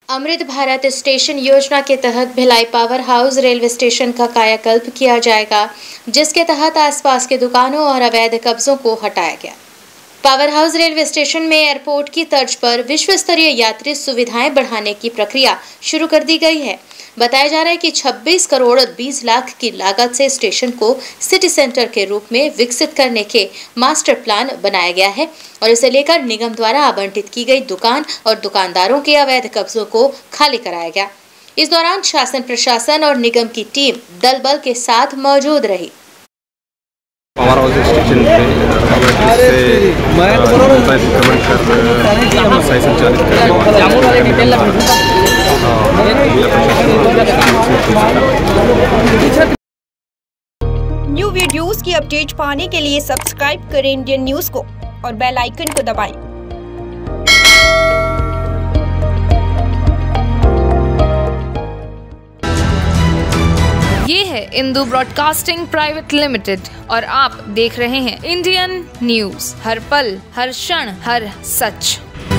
Amrit Bharat station योजना के तहत Bhilai power house railway station का कायाकल्प किया जाएगा, जिसके तहत आसपास के दुकानों और अवैध कब्जों को हटाया गया। पावर हाउस रेलवे स्टेशन में एयरपोर्ट की तर्ज पर विश्व स्तरीय यात्री सुविधाएं बढ़ाने की प्रक्रिया शुरू कर दी गई है। बताया जा रहा है कि 26 करोड़ 20 लाख की लागत से स्टेशन को सिटी सेंटर के रूप में विकसित करने के मास्टर प्लान बनाया गया है और इसे लेकर निगम द्वारा आवंटित की गई दुकान और दुकानदारों के अवैध कब्जों को खाली कराया गया। इस दौरान शासन प्रशासन और निगम की टीम दल बल के साथ मौजूद रही। पावर हाउस स्टेशन पे संचालित न्यू वीडियोस की अपडेट पाने के लिए सब्सक्राइब करें इंडियन न्यूज को और बेल आइकन को दबाएं। ये है इंदू ब्रॉडकास्टिंग प्राइवेट लिमिटेड और आप देख रहे हैं इंडियन न्यूज, हर पल हर क्षण हर सच।